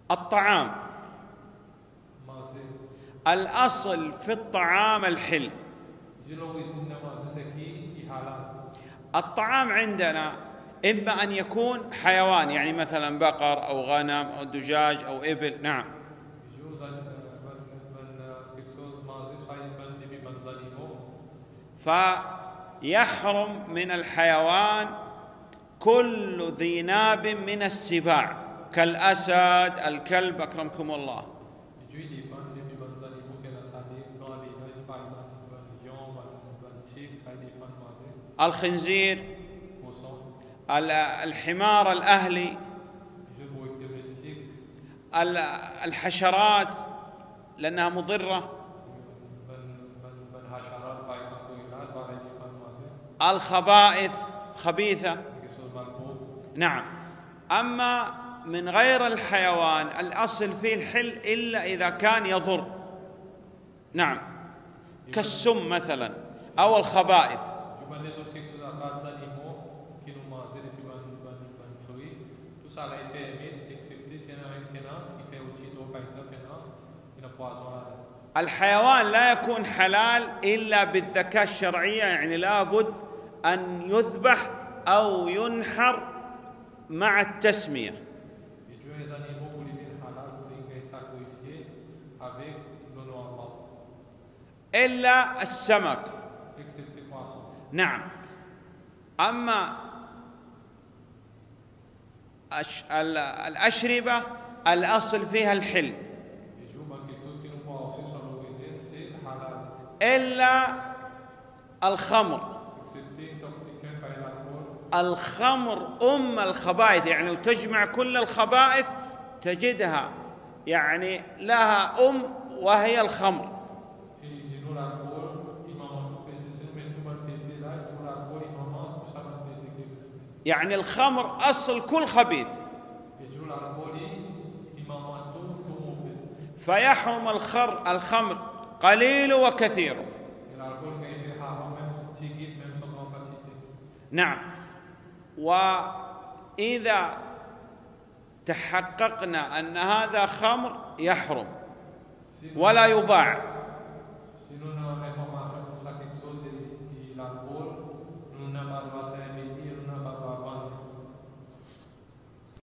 الطعام، الأصل في الطعام الحل. الطعام عندنا إما أن يكون حيوان، يعني مثلا بقر أو غنم أو دجاج أو إبل. نعم. فيحرم من الحيوان كل ذي ناب من السباع كالأسد، الكلب، أكرمكم الله. الخنزير، الحمار الأهلي، الحشرات لأنها مضرة، الخبائث خبيثة. نعم. أما من غير الحيوان الأصل فيه الحل إلا إذا كان يضر. نعم، كالسم مثلا أو الخبائث. الحيوان لا يكون حلال إلا بالذكاة الشرعية، يعني لابد أن يذبح أو ينحر مع التسمية. إلا السمك. نعم. أما الأشربة الأصل فيها الحل إلا الخمر. الخمر أم الخبائث، يعني تجمع كل الخبائث تجدها يعني لها وهي الخمر. يعني الخمر أصل كل خبيث، فيحرم الخمر قليل وكثير. نعم. وإذا تحققنا أن هذا خمر يحرم ولا يباع.